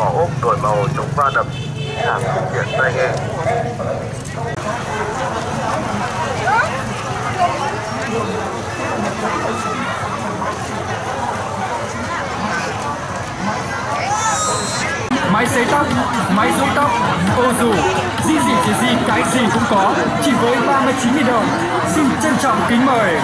vỏ ốp, đổi màu, chống va đập, giảm chuyển tai nghe. Máy sấy tóc, máy rũ tóc, ô dù, gì cái gì cũng có, chỉ với 39.000 đồng. Xin trân trọng kính mời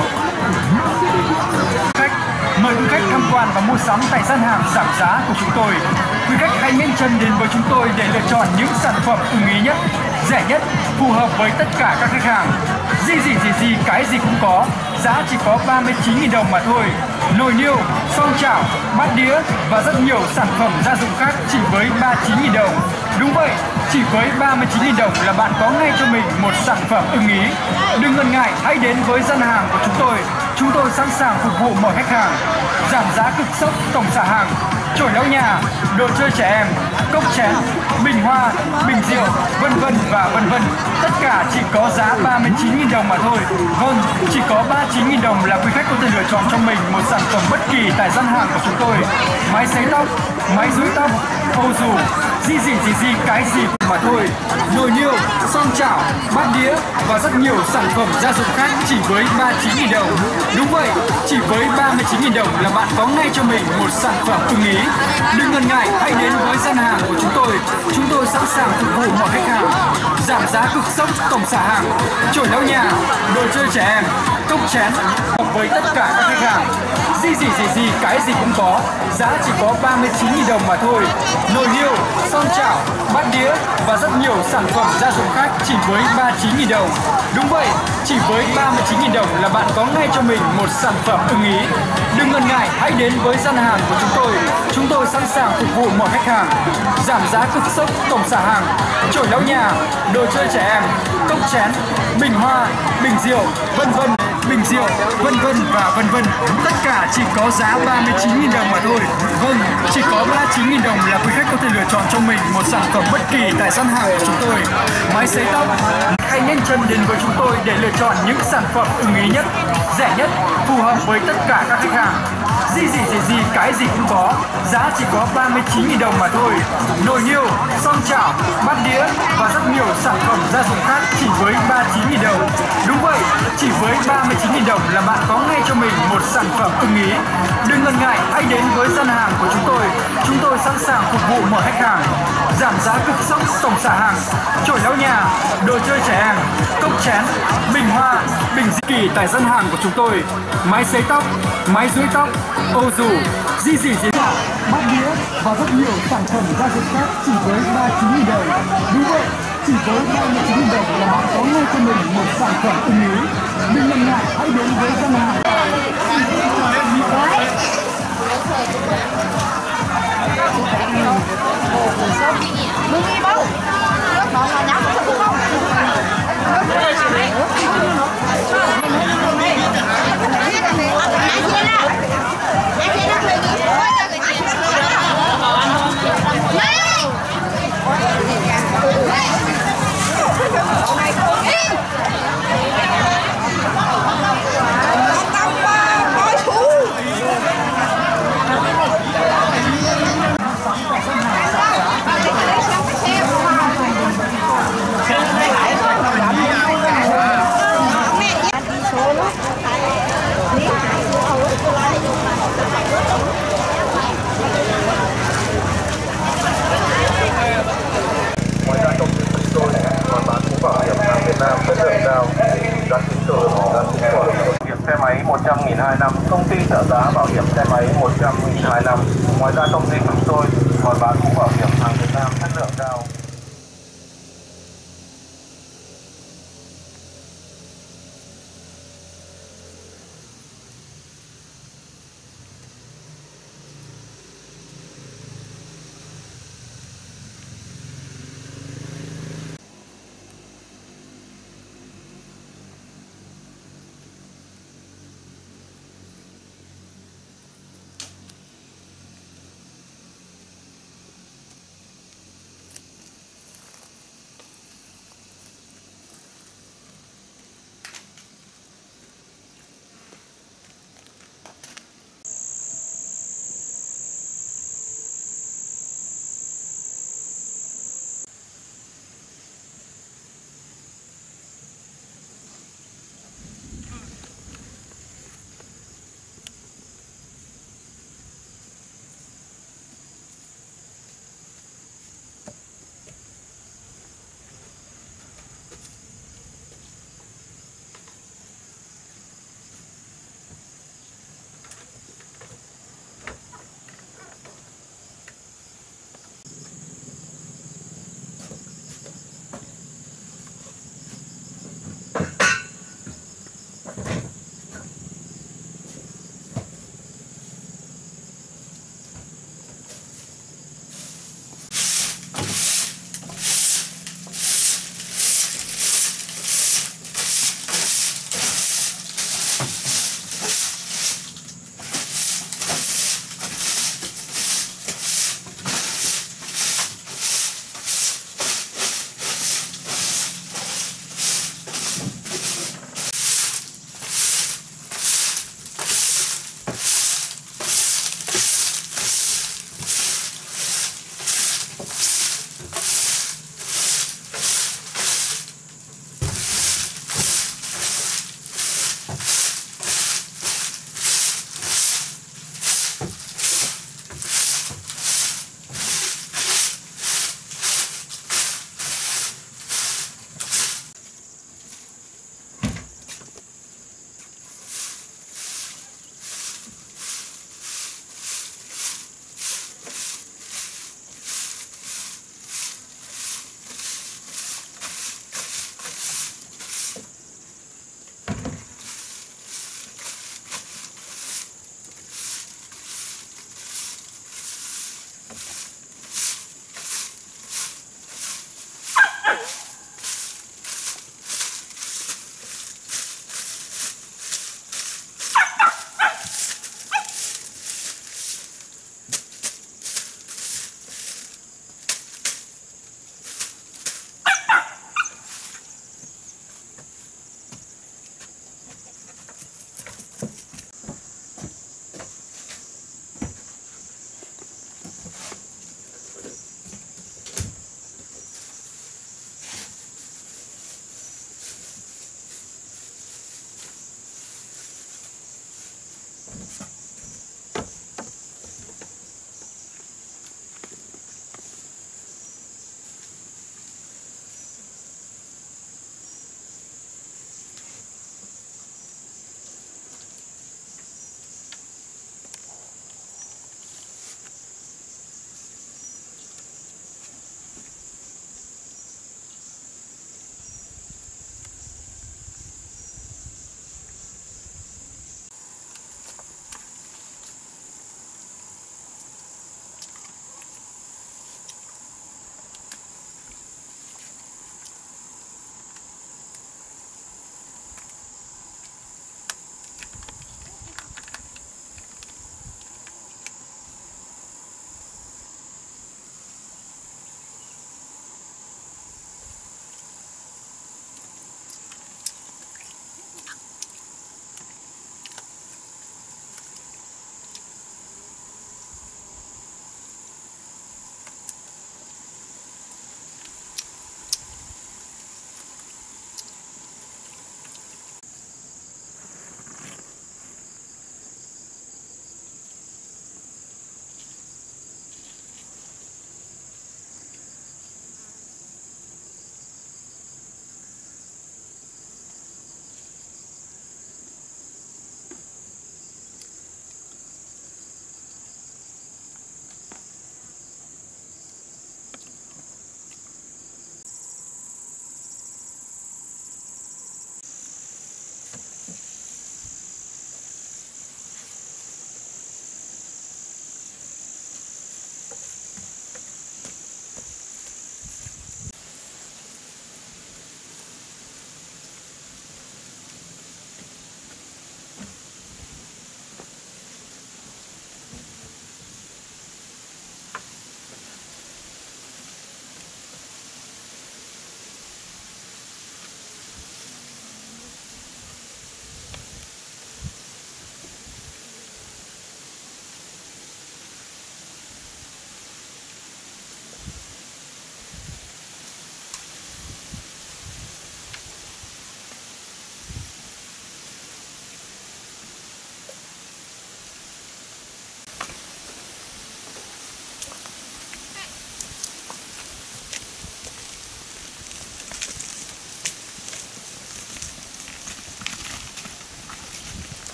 khách, mời quý khách tham quan và mua sắm tại gian hàng giảm giá của chúng tôi. Quý khách hãy nhanh chân đến với chúng tôi để lựa chọn những sản phẩm ưng ý nhất, rẻ nhất, phù hợp với tất cả các khách hàng. Gì cái gì cũng có, giá chỉ có 39.000 đồng mà thôi. Nồi niêu, xoong chảo, bát đĩa và rất nhiều sản phẩm gia dụng khác chỉ với 39.000 đồng. Đúng vậy, chỉ với 39.000 đồng là bạn có ngay cho mình một sản phẩm ưng ý. Đừng ngần ngại, hãy đến với gian hàng của chúng tôi. Chúng tôi sẵn sàng phục vụ mọi khách hàng. Giảm giá cực sốc tổng xả hàng, chổi lau nhà, đồ chơi trẻ em, cốc chén, bình hoa, bình rượu, vân vân và vân vân. Tất cả chỉ có giá 39.000 đồng mà thôi. Vâng, chỉ có 39.000 đồng là quý khách có thể lựa chọn cho mình một sản phẩm bất kỳ tại gian hàng của chúng tôi. Máy sấy tóc, máy rũ tóc, ô dù, gì cái gì mà thôi. Nồi niêu, xoong chảo, bát đĩa và rất nhiều sản phẩm gia dụng khác chỉ với 39.000 đồng. Đúng vậy, chỉ với 39.000 đồng là bạn có ngay cho mình một sản phẩm ưng ý. Đừng ngần ngại, hãy đến với gian hàng của chúng tôi. Chúng tôi sẵn sàng phục vụ mọi khách hàng. Giảm giá cực sốc tổng xả hàng, chổi lau nhà, đồ chơi trẻ em, cốc chén với tất cả các khách hàng. Gì cái gì cũng có, giá chỉ có 39.000 đồng mà thôi. Nồi niêu, xoong chảo, bát đĩa và rất nhiều sản phẩm gia dụng khác chỉ với 39.000 đồng. Đúng vậy, chỉ với 39.000 đồng là bạn có ngay cho mình một sản phẩm ưng ý. Đừng ngần ngại, hãy đến với gian hàng của chúng tôi. Chúng tôi sẵn sàng phục vụ mọi khách hàng. Giảm giá cực sốc tổng xả hàng, chổi lau nhà, đồ chơi trẻ em, cốc chén, bình hoa, bình rượu, vân vân. Bình rượu, vân vân và vân vân. Tất cả chỉ có giá 39.000 đồng mà thôi. Vâng, chỉ có 39.000 đồng là quý khách có thể lựa chọn cho mình một sản phẩm bất kỳ tại gian hàng của chúng tôi. Máy sấy tóc, hãy nhanh chân đến với chúng tôi để lựa chọn những sản phẩm ưng ý nhất, rẻ nhất, phù hợp với tất cả các khách hàng. Gì cái gì cũng có, giá chỉ có 39.000 đồng mà thôi. Nồi niêu, xoong chảo, bát đĩa và rất nhiều sản phẩm gia dụng khác chỉ với 39.000 đồng. Đúng vậy, chỉ với 39.000 đồng là bạn có ngay cho mình một sản phẩm ưng ý. Đừng ngần ngại, hãy đến với gian hàng của chúng tôi. Chúng tôi sẵn sàng phục vụ mọi khách hàng. Giảm giá cực sốc tổng xả hàng, chổi lau nhà, đồ chơi trẻ em, cốc chén, bình hoa, bình kỳ tại gian hàng của chúng tôi. Máy sấy tóc, máy rũ tóc, ô dù, gì bát đĩa và rất nhiều sản phẩm gia dụng khác chỉ với 39.000 đồng. Đúng vậy, chỉ với 39.000 đồng là bạn có ngay cho mình một sản phẩm ưng ý. Đừng ngần ngại, hãy đến với gian hàng. Mừng đi bố. Nó nhắm không không. Xe máy 100.000 2 năm, công ty trợ giá bảo hiểm xe máy 100.000 2 năm. Ngoài ra công ty chúng tôi còn bán mũ bảo hiểm hàng Việt Nam chất lượng cao.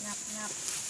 ngập